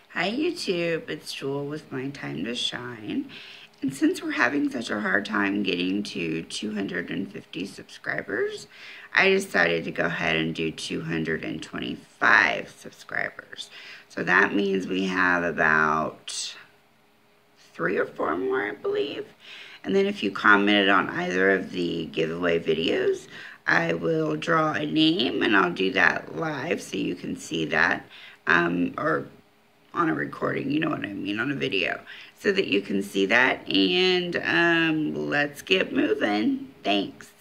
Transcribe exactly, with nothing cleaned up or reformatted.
Hi YouTube, it's Jewel with My Time to Shine. And since we're having such a hard time getting to two hundred fifty subscribers, I decided to go ahead and do two hundred twenty-five subscribers. So that means we have about three or four more, I believe. And then if you commented on either of the giveaway videos, I will draw a name and I'll do that live so you can see that, um, or on a recording, you know what I mean, on a video, so that you can see that. And um, let's get moving. Thanks.